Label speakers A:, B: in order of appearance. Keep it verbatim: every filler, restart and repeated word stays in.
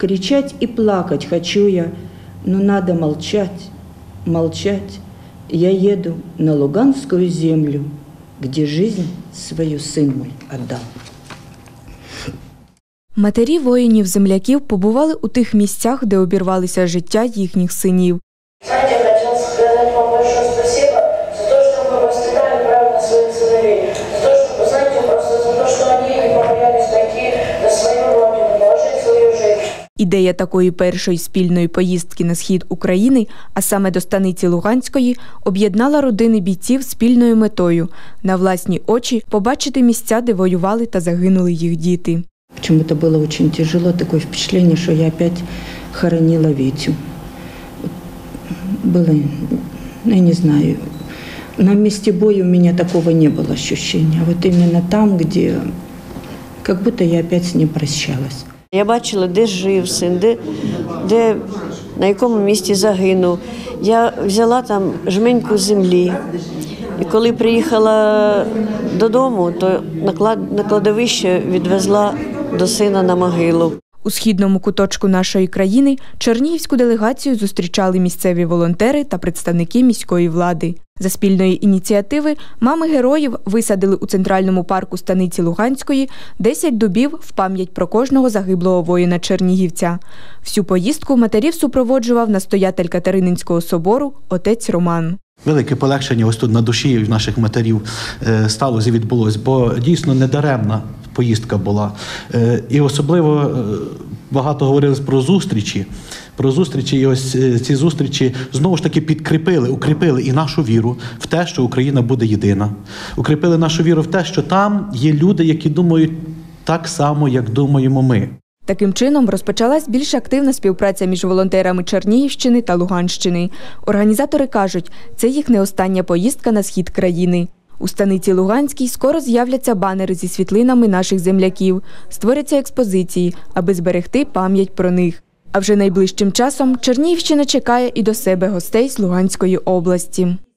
A: Кричать и плакать хочу я, но надо молчать, молчать. Я еду на Луганскую землю, где жизнь свою сын мой отдал.
B: Матері воїнів-земляків побували у тих місцях, де обірвалися життя їхніх синів.
C: Знаете, я хотела сказать вам большое спасибо за то, что вы воспитали правильно своих сыновей, за то, что, знаете, просто за то, что они не побоялись пойти на свою родину, положить свою жизнь.
B: Ідея такої першої спільної поїздки на схід України, а саме до станиці Луганської, об'єднала родини бійців спільною метою – на власні очі побачити місця, де воювали та загинули їх діти.
A: Почему-то было очень тяжело, такое впечатление, что я опять хоронила Витю. Было, я не знаю, на месте боя у меня такого не было ощущения. Вот именно там, где, как будто я опять с ним прощалась.
D: Я бачила, де жив син, де, де, на якому місці загинув. Я взяла там жменьку землі. І коли приїхала додому, то на кладовище відвезла до сина на могилу.
B: У східному куточку нашої країни чернігівську делегацію зустрічали місцеві волонтери та представники міської влади. За спільної ініціативи мами героїв висадили у центральному парку станиці Луганської десять дубів в пам'ять про кожного загиблого воїна-чернігівця. Всю поїздку матерів супроводжував настоятель Катерининського собору отець Роман.
E: Велике полегшення ось тут на душі в наших матерів сталося і відбулося, бо дійсно недаремна поїздка була. І особливо багато говорили про зустрічі. Про зустрічі, і ось ці зустрічі знову ж таки підкріпили, укріпили і нашу віру в те, що Україна буде єдина. Укріпили нашу віру в те, що там є люди, які думають так само, як думаємо ми.
B: Таким чином розпочалась більш активна співпраця між волонтерами Чернігівщини та Луганщини. Організатори кажуть, це їх не остання поїздка на схід країни. У станиці Луганській скоро з'являться банери зі світлинами наших земляків, створяться експозиції, аби зберегти пам'ять про них. А вже найближчим часом Чернігівщина чекає і до себе гостей з Луганської області.